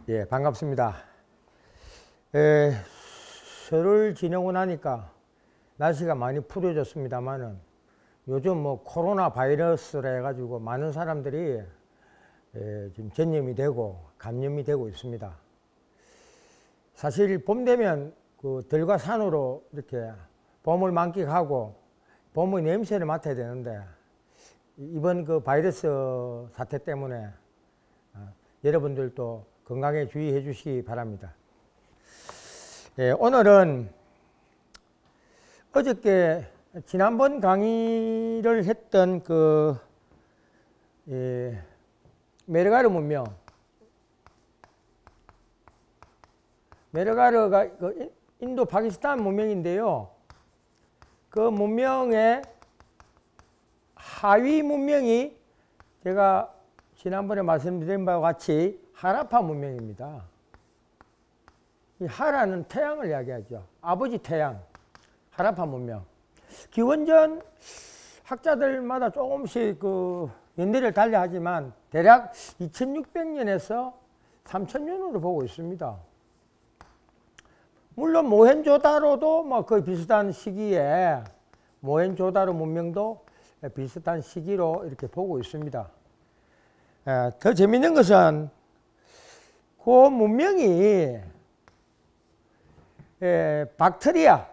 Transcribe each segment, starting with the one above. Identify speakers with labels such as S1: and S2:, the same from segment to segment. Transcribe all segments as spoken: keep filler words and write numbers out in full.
S1: 예, 반갑습니다. 에, 설을 지내고 나니까 날씨가 많이 풀어졌습니다만은 요즘 뭐 코로나 바이러스라 해가지고 많은 사람들이 에, 지금 전염이 되고 감염이 되고 있습니다. 사실 봄 되면 그 들과 산으로 이렇게 봄을 만끽하고 봄의 냄새를 맡아야 되는데 이번 그 바이러스 사태 때문에 어, 여러분들도 건강에 주의해 주시기 바랍니다. 예, 오늘은 어저께 지난번 강의를 했던 그 예, 메르가르 문명, 메르가르가 그 인도 파키스탄 문명인데요. 그 문명의 하위 문명이 제가 지난번에 말씀드린 바와 같이 하라파 문명입니다. 이 하라는 태양을 이야기하죠. 아버지 태양, 하라파 문명. 기원전 학자들마다 조금씩 그 연대를 달리하지만 대략 이천육백 년에서 삼천 년으로 보고 있습니다. 물론 모헨조다로도 뭐 거의 비슷한 시기에 모헨조다로 문명도 비슷한 시기로 이렇게 보고 있습니다. 에, 더 재밌는 것은 그 문명이 에, 박테리아,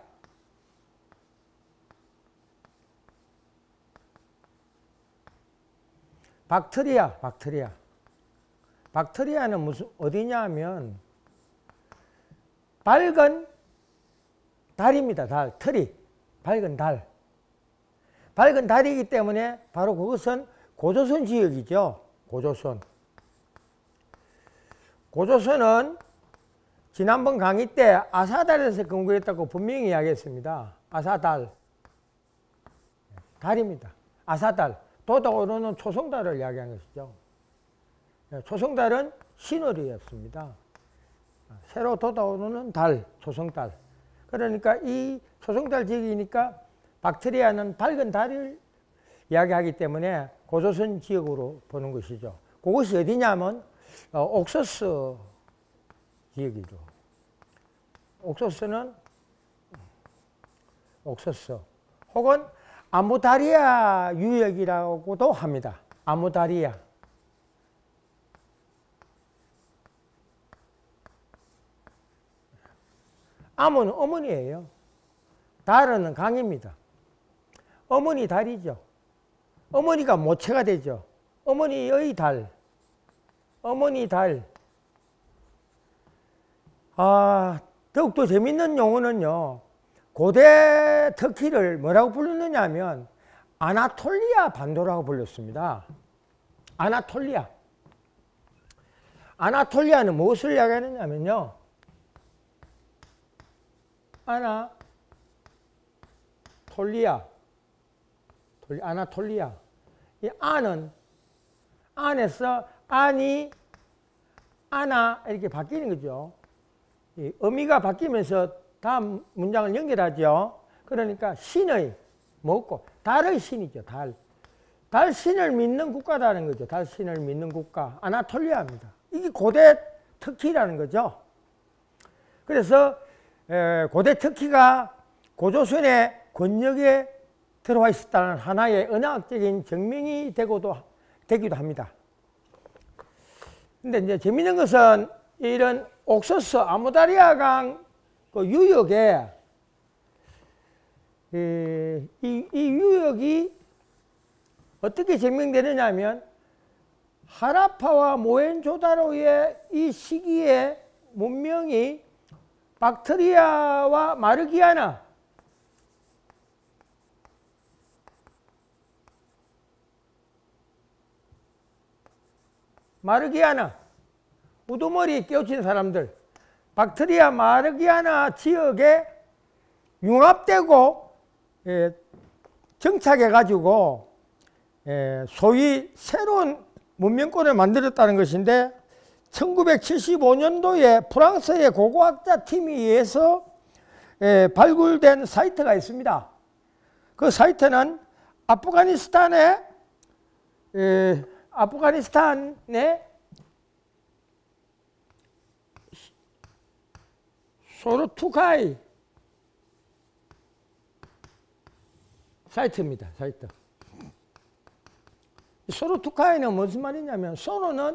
S1: 박테리아, 박테리아, 박테리아는 무슨 어디냐 하면 밝은 달입니다. 달, 틀이 밝은 달. 밝은 달이기 때문에 바로 그것은 고조선 지역이죠. 고조선. 고조선은 지난번 강의 때 아사달에서 근거했다고 분명히 이야기했습니다. 아사달. 달입니다. 아사달. 돋아오르는 초성달을 이야기한 것이죠. 초성달은 신월이었습니다. 새로 돋아오르는 달, 초성달. 그러니까 이 초성달 지역이니까 박테리아는 밝은 달을 이야기하기 때문에 고조선 지역으로 보는 것이죠. 그것이 어디냐면 어, 옥소스 지역이죠. 옥소스는 옥소스 혹은 아무다리아 유역이라고도 합니다. 아무다리아. 아무는 어머니예요. 달은 강입니다. 어머니 달이죠. 어머니가 모체가 되죠. 어머니의 달. 어머니 달. 아, 더욱더 재밌는 용어는요. 고대 터키를 뭐라고 불렀느냐 하면 아나톨리아 반도라고 불렀습니다. 아나톨리아. 아나톨리아는 무엇을 이야기하느냐면요. 아나톨리아. 아나톨리아. 이 아는 안에서 아니, 아나 이렇게 바뀌는 거죠. 이 의미가 바뀌면서 다음 문장을 연결하죠. 그러니까 신의 뭐고 달의 신이죠. 달. 달 신을 믿는 국가라는 거죠. 달 신을 믿는 국가. 아나톨리아입니다. 이게 고대 터키라는 거죠. 그래서 에, 고대 터키가 고조선의 권력에 들어와 있었다는 하나의 은하학적인 증명이 되고도, 되기도 합니다. 근데 이제 재밌는 것은 이런 옥소스 아무다리아 강 그 유역에 이, 이, 이 유역이 어떻게 증명되느냐 하면 하라파와 모헨조다로의 이 시기의 문명이 박테리아와 마르기아나 마르기아나 우두머리에 깨우친 사람들 박테리아 마르기아나 지역에 융합되고 예, 정착해 가지고 예, 소위 새로운 문명권을 만들었다는 것인데 천구백칠십오 년도에 프랑스의 고고학자 팀에 의해서 예, 발굴된 사이트가 있습니다. 그 사이트는 아프가니스탄의 예, 아프가니스탄의 소로투카이 사이트입니다. 사이트. 소로투카이는 무슨 말이냐면, 소로는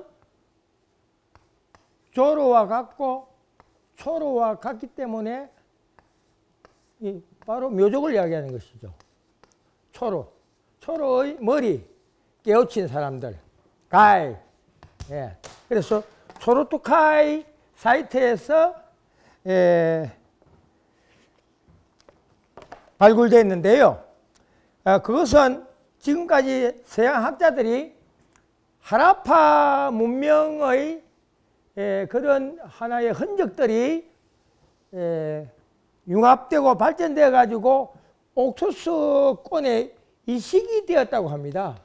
S1: 조로와 같고 초로와 같기 때문에 이 바로 묘족을 이야기하는 것이죠. 초로. 초로의 머리, 깨우친 사람들. 가이. 예. 그래서 소로투카이 사이트에서 예, 발굴됐는데요. 아, 그것은 지금까지 서양 학자들이 하라파 문명의 예, 그런 하나의 흔적들이 예, 융합되고 발전되어 가지고 옥수수권에 이식이 되었다고 합니다.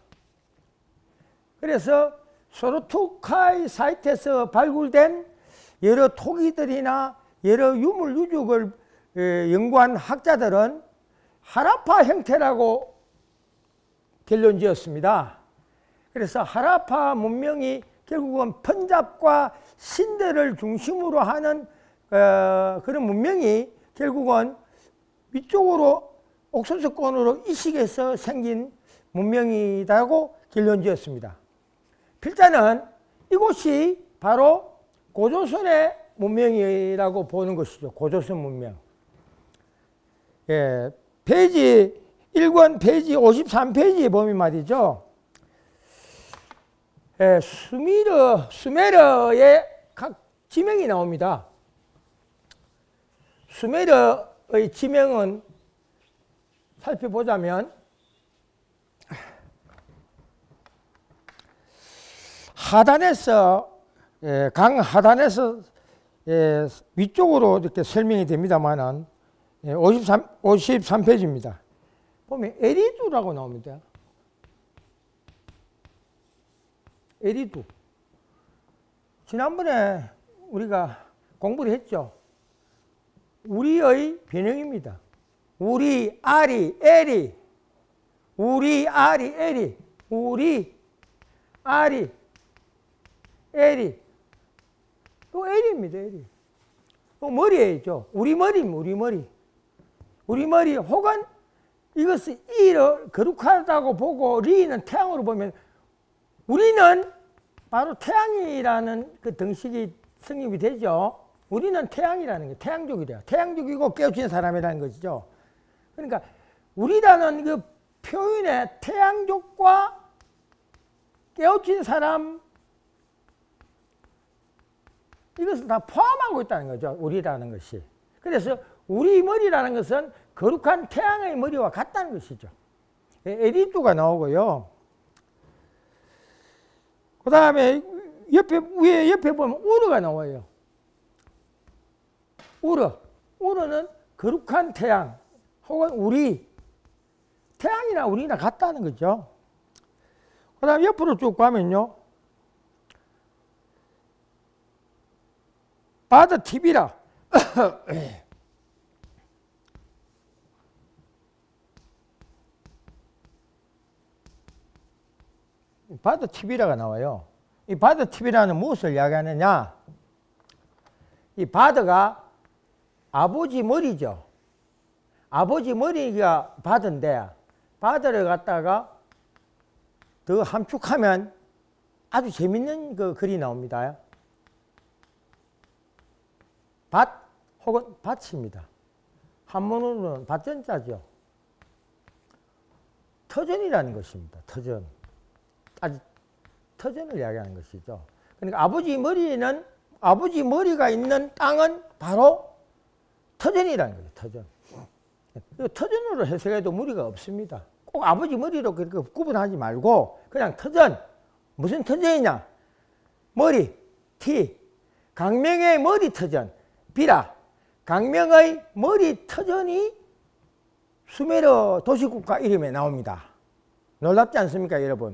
S1: 그래서 소로투카이 사이트에서 발굴된 여러 토기들이나 여러 유물 유적을 예, 연구한 학자들은 하라파 형태라고 결론 지었습니다. 그래서 하라파 문명이 결국은 펀잡과 신대를 중심으로 하는 어, 그런 문명이 결국은 위쪽으로 옥수수권으로 이식해서 생긴 문명이라고 결론 지었습니다. 필자는 이곳이 바로 고조선의 문명이라고 보는 것이죠. 고조선 문명. 예, 페이지 일 권 페이지 오십삼 페이지에 보면 말이죠. 예, 수미르, 수메르의 각 지명이 나옵니다. 수메르의 지명은 살펴보자면 하단에서 예, 강 하단에서 예, 위쪽으로 이렇게 설명이 됩니다만은 예, 오십삼, 오십삼 페이지입니다. 보면 에리두라고 나옵니다. 에리두. 지난번에 우리가 공부를 했죠. 우리의 변형입니다. 우리, 아리, 에리. 우리, 아리, 에리. 우리, 아리, 에리. 또 에리입니다. 에리. 또 머리에 있죠. 우리 머리입니다. 우리 머리. 우리 머리 혹은 이것을 이를 거룩하다고 보고 리는 태양으로 보면 우리는 바로 태양이라는 그 등식이 성립이 되죠. 우리는 태양이라는 게 태양족이래요. 태양족이고 깨우친 사람이라는 것이죠. 그러니까 우리라는 그 표현에 태양족과 깨우친 사람 이것을 다 포함하고 있다는 거죠. 우리라는 것이. 그래서 우리 머리라는 것은 거룩한 태양의 머리와 같다는 것이죠. 에디두가 나오고요. 그 다음에 옆에, 위에 옆에 보면 우르가 나와요. 우르. 우르는 거룩한 태양 혹은 우리. 태양이나 우리나 같다는 거죠. 그 다음에 옆으로 쭉 가면요. 바드 티비라. 바드 티비라가 나와요. 이 바드 티비라는 무엇을 이야기하느냐? 이 바드가 아버지 머리죠. 아버지 머리가 바드인데, 바드를 갖다가 더 함축하면 아주 재밌는 그 글이 나옵니다. 밭 혹은 밭입니다. 한문으로는 밭전자죠. 터전이라는 것입니다. 터전. 아주 터전을 이야기하는 것이죠. 그러니까 아버지 머리에는 아버지 머리가 있는 땅은 바로 터전이라는 거예요. 터전. 터전으로 해석해도 무리가 없습니다. 꼭 아버지 머리로 그렇게 구분하지 말고 그냥 터전. 무슨 터전이냐? 머리, 티. 강명의 머리 터전. 비라. 강명의 머리 터전이 수메르 도시국가 이름에 나옵니다. 놀랍지 않습니까, 여러분?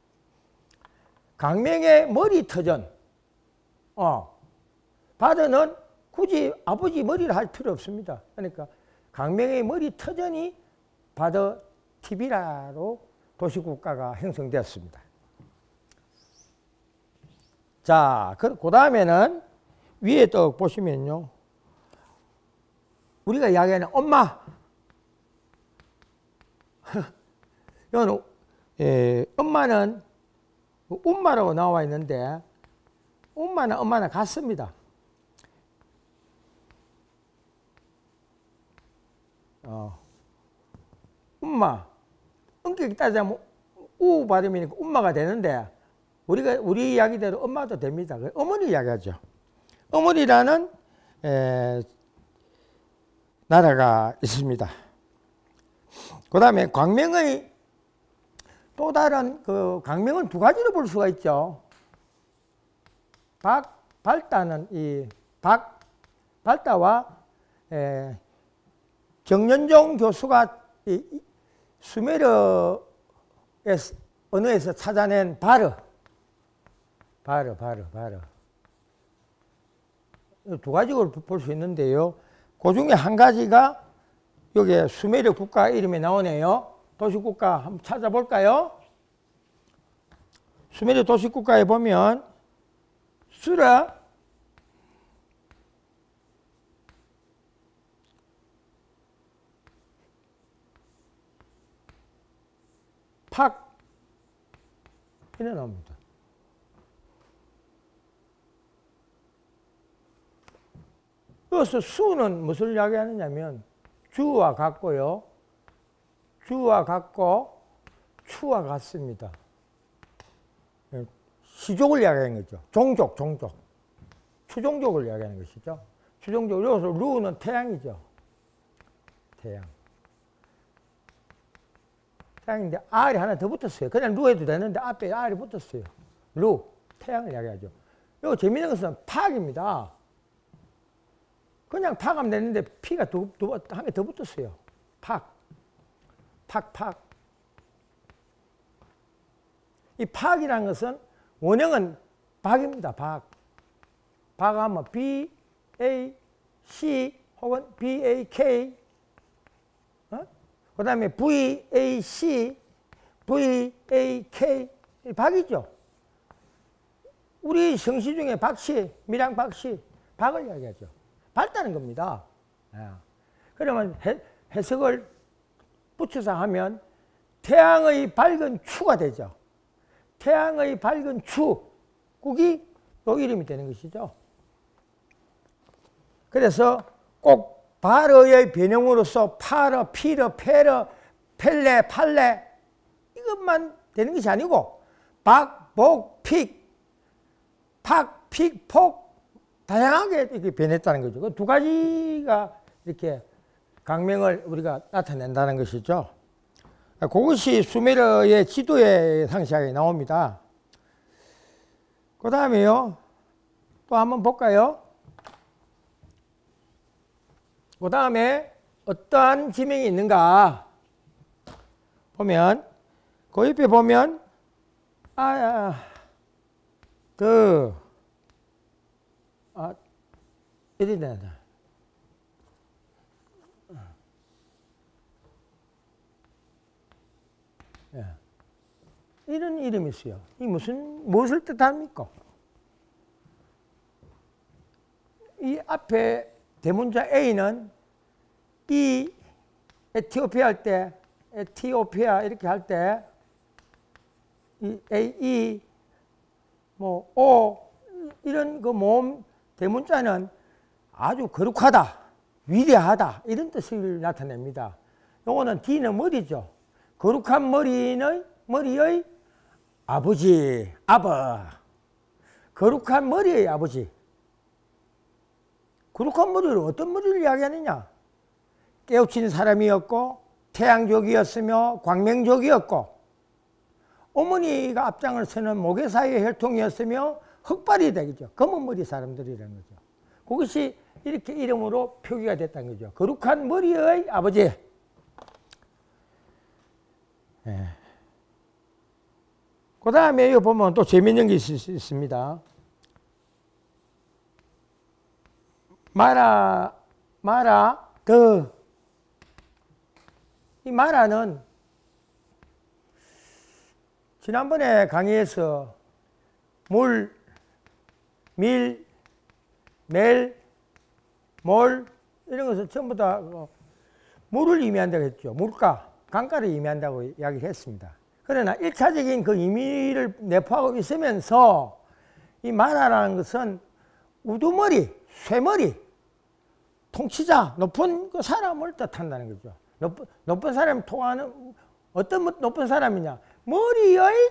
S1: 강명의 머리 터전. 어. 바드는 굳이 아버지 머리를 할 필요 없습니다. 그러니까 강명의 머리 터전이 바드 티비라로 도시국가가 형성되었습니다. 자, 그 다음에는 위에 또 보시면요. 우리가 이야기하는 엄마. 이거는 예, 엄마는 엄마라고 나와 있는데 엄마는 엄마는 같습니다. 어, 엄마. 엄격히 따지자면 우 발음이니까 엄마가 되는데 우리가 우리 이야기대로 엄마도 됩니다. 어머니 이야기하죠. 어머니라는 에, 나라가 있습니다. 그 다음에 광명의 또 다른 그 광명을 두 가지로 볼 수가 있죠. 박 발다는 이 박 발다와 에, 정연종 교수가 이, 이 수메르 언어에서 찾아낸 바르, 바르, 바르, 바르. 두 가지로 볼 수 있는데요. 그 중에 한 가지가 여기 수메르 국가 이름이 나오네요. 도시국가 한번 찾아볼까요? 수메르 도시국가에 보면 수라, 팍 이래 나옵니다. 그래서 수는 무엇을 이야기하느냐면 주와 같고요. 주와 같고 추와 같습니다. 시족을 이야기하는 거죠. 종족, 종족. 추종족을 이야기하는 것이죠. 추종족. 여기서 루는 태양이죠. 태양. 태양인데 R이 하나 더 붙었어요. 그냥 루 해도 되는데 앞에 R이 붙었어요. 루, 태양을 이야기하죠. 이거 재미있는 것은 팍입니다. 그냥 팍하면 되는데 P가 두, 두, 한 개 더 붙었어요. 팍. 팍, 팍. 이 팍이라는 것은 원형은 박입니다. 박. 박하면 B, A, C 혹은 B, A, K. 어? 그 다음에 V, A, C, V, A, K. 박이죠. 우리 성씨 중에 박씨, 밀양 박씨, 박을 이야기하죠. 밝다는 겁니다. 그러면 해, 해석을 붙여서 하면 태양의 밝은 추가 되죠. 태양의 밝은 추, 국이 요 이름이 되는 것이죠. 그래서 꼭 발어의 변형으로서 파러, 피러, 페러, 펠레, 팔레 이것만 되는 것이 아니고 박, 복, 픽, 팍, 픽, 폭 다양하게 이렇게 변했다는 거죠. 그 두 가지가 이렇게 강명을 우리가 나타낸다는 것이죠. 그것이 수메르의 지도에 상세하게 나옵니다. 그 다음에요. 또 한번 볼까요? 그 다음에 어떠한 지명이 있는가 보면 그 옆에 보면 아, 그 아, 이리 된다. 예. 이런 이름이 있어요. 이 무슨, 무엇을 뜻합니까? 이 앞에 대문자 A는 이 에티오피아 할 때, 에티오피아 이렇게 할 때, 이 A, E, 뭐, O, 이런 그 모음 대문자는 아주 거룩하다, 위대하다, 이런 뜻을 나타냅니다. 요거는 D는 머리죠. 거룩한 머리의, 머리의 아버지, 아버. 거룩한 머리의 아버지. 거룩한 머리를 어떤 머리를 이야기하느냐? 깨우친 사람이었고, 태양족이었으며, 광명족이었고, 어머니가 앞장을 서는 모계사의 혈통이었으며, 흑발이 되겠죠. 검은 머리 사람들이라는 거죠. 그것이 이렇게 이름으로 표기가 됐다는 거죠. 거룩한 머리의 아버지. 예. 그 다음에 이거 보면 또 재미있는 게 있, 있습니다. 마라, 마라, 더. 이 마라는 지난번에 강의에서 물, 밀, 멜, 몰, 이런 것은 전부 다 물을 의미한다고 했죠. 물가, 강가를 의미한다고 이야기를 했습니다. 그러나 일 차적인 그 의미를 내포하고 있으면서 이 만화라는 것은 우두머리, 쇠머리, 통치자, 높은 그 사람을 뜻한다는 거죠. 높은, 높은 사람이 통하는 어떤 높은 사람이냐? 머리의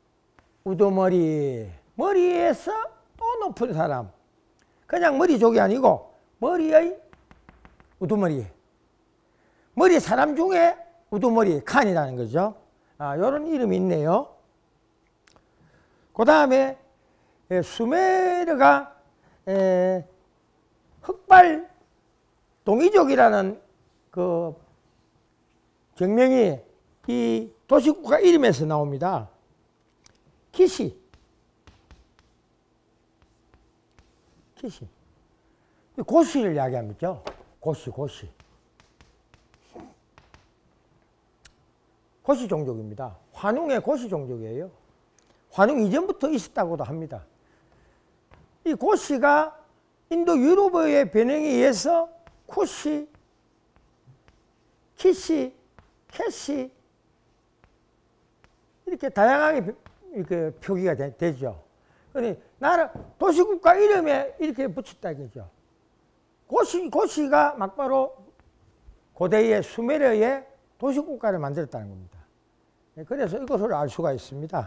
S1: 우두머리, 머리에서 또 높은 사람. 그냥 머리족이 아니고 머리의 우두머리. 머리 사람 중에 우두머리, 칸이라는 거죠. 아, 요런 이름이 있네요. 그 다음에 수메르가 에, 흑발 동이족이라는 그 정명이 이 도시국가 이름에서 나옵니다. 키시. 키시. 고시를 이야기합니다. 고시, 고시. 고시 종족입니다. 환웅의 고시 종족이에요. 환웅 이전부터 있었다고도 합니다. 이 고시가 인도 유럽의 변형에 의해서 쿠시, 키시, 캐시 이렇게 다양하게 이렇게 표기가 되, 되죠. 그러니 나라 도시국가 이름에 이렇게 붙였다 이거죠. 고시, 고시가 막바로 고대의 수메르의 도시국가를 만들었다는 겁니다. 그래서 이것을 알 수가 있습니다.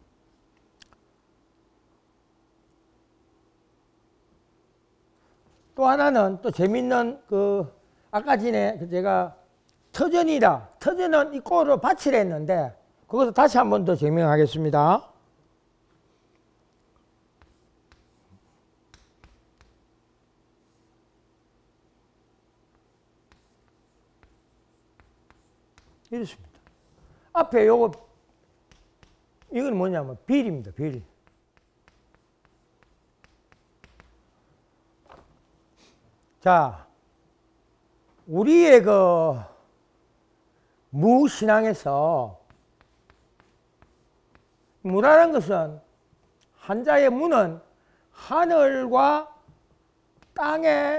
S1: 또 하나는 또 재밌는 그 아까 전에 제가 터전이라 터전은 이 꼴을 받치려 했는데 그것을 다시 한 번 더 증명하겠습니다. 이렇습니다. 앞에 요거 이건 뭐냐면 빌입니다. 빌. 자, 우리의 그 무신앙에서 무라는 것은 한자의 무는 하늘과 땅에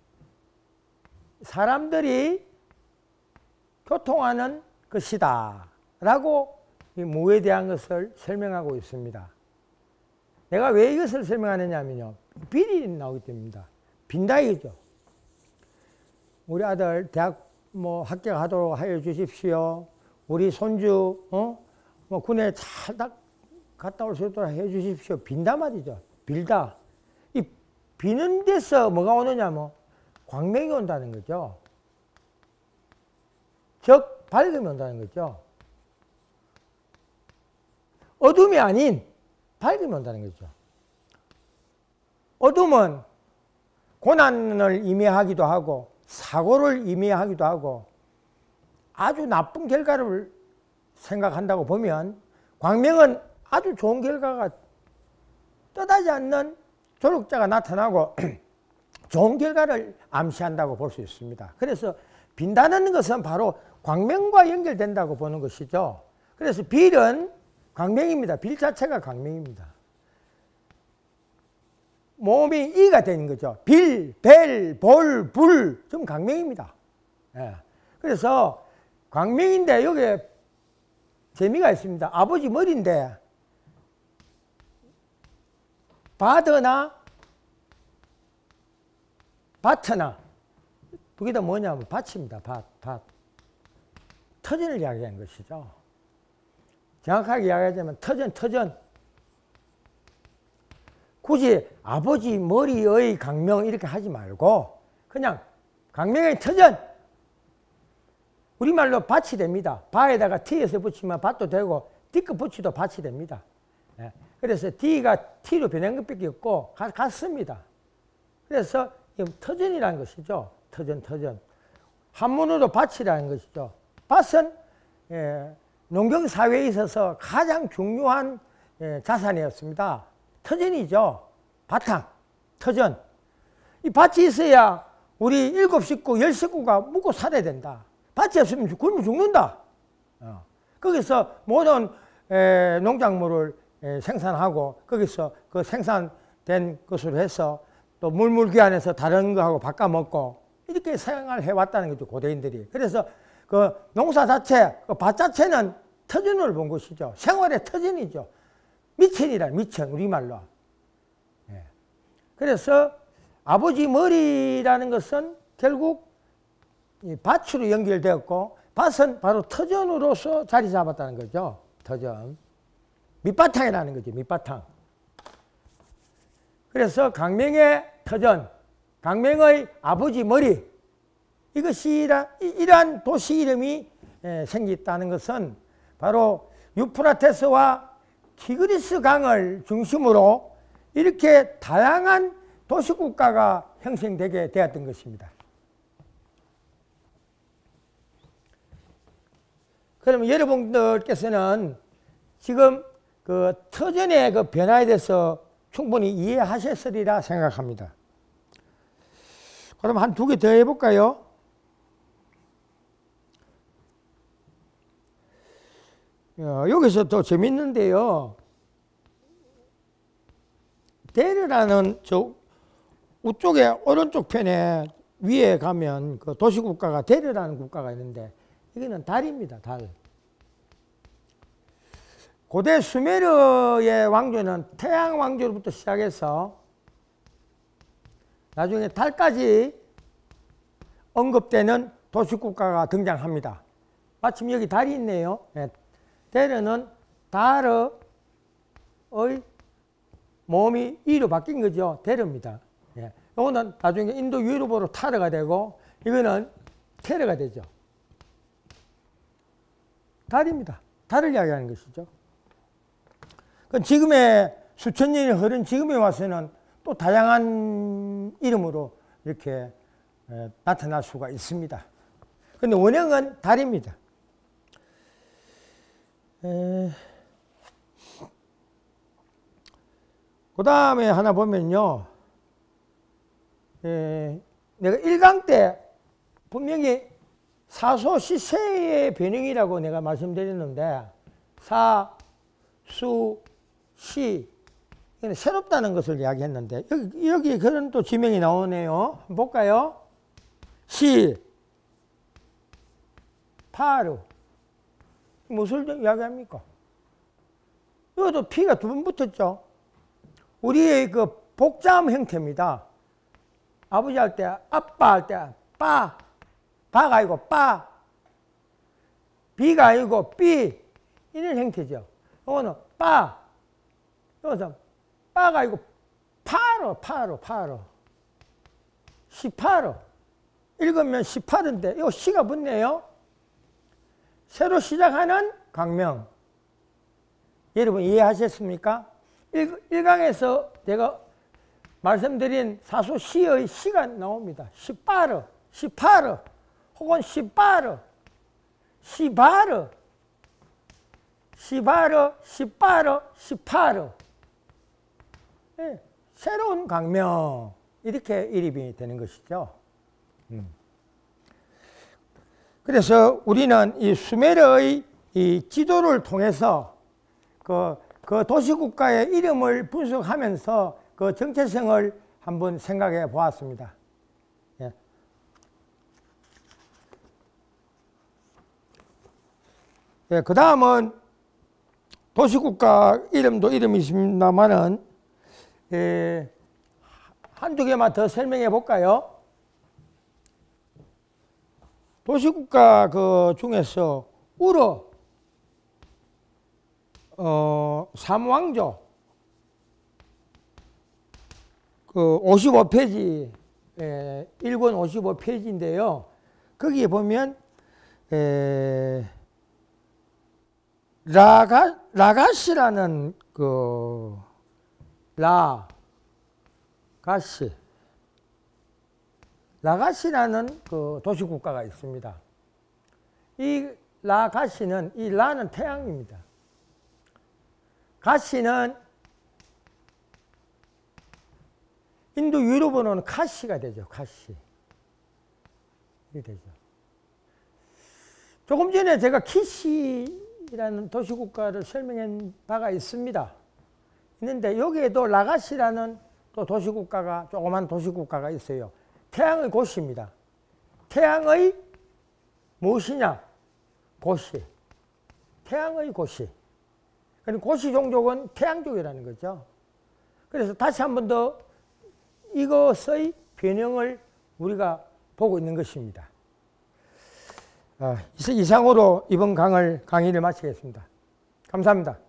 S1: 사람들이 교통하는 것이다 라고 이 무에 대한 것을 설명하고 있습니다. 내가 왜 이것을 설명하느냐 하면요, 빌이 나오기 때문입니다. 빈다 이거죠. 우리 아들 대학 뭐 합격하도록 하여 주십시오. 우리 손주 어? 뭐 군에 잘 갔다 올 수 있도록 해 주십시오. 빈다 말이죠. 빌다. 이 비는 데서 뭐가 오느냐 뭐 광명이 온다는 거죠. 즉 밝음이 온다는 거죠. 어둠이 아닌 밝음이 온다는 거죠. 어둠은 고난을 의미하기도 하고 사고를 의미하기도 하고 아주 나쁜 결과를 생각한다고 보면 광명은 아주 좋은 결과가 뜻하지 않는 조력자가 나타나고 좋은 결과를 암시한다고 볼 수 있습니다. 그래서 빈다는 것은 바로 광명과 연결된다고 보는 것이죠. 그래서 빌은 광명입니다. 빌 자체가 광명입니다. 몸이 이가 되는 거죠. 빌, 벨, 볼, 불, 좀 광명입니다. 예. 그래서 광명인데 여기에 재미가 있습니다. 아버지 머리인데 바드나 바트나 두 개 다 뭐냐면 밭입니다. 밭, 밭. 터전을 이야기하는 것이죠. 정확하게 이야기하자면 터전, 터전. 굳이 아버지 머리의 강명 이렇게 하지 말고 그냥 강명의 터전. 우리말로 밭이 됩니다. 바에다가 T에서 붙이면 밭도 되고 D끝 붙이도 밭이 됩니다. 예. 그래서 D가 T로 변한 것밖에 없고 같습니다. 그래서 터전이라는 것이죠. 터전, 터전. 한문으로 밭이라는 것이죠. 밭은 예, 농경사회에 있어서 가장 중요한 예, 자산이었습니다. 터전이죠. 바탕, 터전. 이 밭이 있어야 우리 일곱 식구, 열 식구가 묵고 살아야 된다. 밭이 없으면 굶어 죽는다. 어. 거기서 모든 에, 농작물을 에, 생산하고 거기서 그 생산된 것으로 해서 또 물물귀환해서 다른 거하고 바꿔 먹고 이렇게 생활을 해왔다는 거죠, 고대인들이. 그래서 그 농사 자체, 그 밭 자체는 터전을 본 것이죠. 생활의 터전이죠. 미천이라, 미천, 우리말로. 예. 그래서 아버지 머리라는 것은 결국 이 밭으로 연결되었고, 밭은 바로 터전으로서 자리 잡았다는 거죠. 터전. 밑바탕이라는 거죠, 밑바탕. 그래서 강명의 터전, 강명의 아버지 머리, 이것이 이러한 도시 이름이 생겼다는 것은 바로 유프라테스와 티그리스 강을 중심으로 이렇게 다양한 도시국가가 형성되게 되었던 것입니다. 그러면 여러분들께서는 지금 그 터전의 그 변화에 대해서 충분히 이해하셨으리라 생각합니다. 그럼 한 두 개 더 해볼까요? 여기서 또 재밌는데요. 데르라는 저 우쪽에 오른쪽 편에 위에 가면 그 도시국가가 데르라는 국가가 있는데, 이거는 달입니다, 달. 고대 수메르의 왕조는 태양 왕조로부터 시작해서 나중에 달까지 언급되는 도시국가가 등장합니다. 마침 여기 달이 있네요. 네. 데르는 달의 몸이 이로 바뀐 거죠. 데르입니다. 예. 이거는 나중에 인도 유럽어로 타르가 되고, 이거는 테르가 되죠. 달입니다. 달을 이야기하는 것이죠. 지금의 수천 년이 흐른 지금에 와서는 또 다양한 이름으로 이렇게 나타날 수가 있습니다. 그런데 원형은 달입니다. 그 다음에 하나 보면요. 에, 내가 일 강 때 분명히 사소 시세의 변형이라고 내가 말씀드렸는데, 사, 수, 시, 새롭다는 것을 이야기했는데, 여기, 여기 그런 또 지명이 나오네요. 한번 볼까요? 시, 파루. 무엇을 이야기합니까? 이것도 피가 두 번 붙었죠. 우리의 그 복자음 형태입니다. 아버지 할 때, 아빠 할 때, 빠, 바가 아니고 빠, 비가 아니고 삐, 이런 형태죠. 이거는 빠, 이것은 빠가 아니고 파로, 파로, 파로. 십팔호. 읽으면 십팔인데, 이거 시가 붙네요. 새로 시작하는 강명. 여러분 이해하셨습니까? 일 강에서 제가 말씀드린 사소 시의 시가 나옵니다. 십팔호, 십팔호, 혹은 십팔호, 시바르, 시바르, 십팔호, 십팔호. 네, 새로운 강명. 이렇게 이름이 되는 것이죠. 음. 그래서 우리는 이 수메르의 이 지도를 통해서 그, 그 도시국가의 이름을 분석하면서 그 정체성을 한번 생각해 보았습니다. 예. 예, 그 다음은 도시국가 이름도 이름이 있습니다만은, 예, 한두 개만 더 설명해 볼까요? 도시국가 그 중에서 우르, 어, 삼왕조, 그 오십오 페이지, 에, 일 권 오십오 페이지인데요. 거기에 보면, 에, 라가, 라가시라는 그, 라, 가시, 라가시라는 그 도시국가가 있습니다. 이 라가시는, 이 라는 태양입니다. 가시는 인도 유럽어로는 카시가 되죠. 카시. 이게 되죠. 조금 전에 제가 키시라는 도시국가를 설명한 바가 있습니다. 있는데 여기에도 라가시라는 또 도시국가가, 조그만 도시국가가 있어요. 태양의 곳입니다. 태양의 무엇이냐? 고시. 태양의 고시. 그러니까 고시 종족은 태양족이라는 거죠. 그래서 다시 한 번 더 이것의 변형을 우리가 보고 있는 것입니다. 아, 이상으로 이번 강을, 강의를 마치겠습니다. 감사합니다.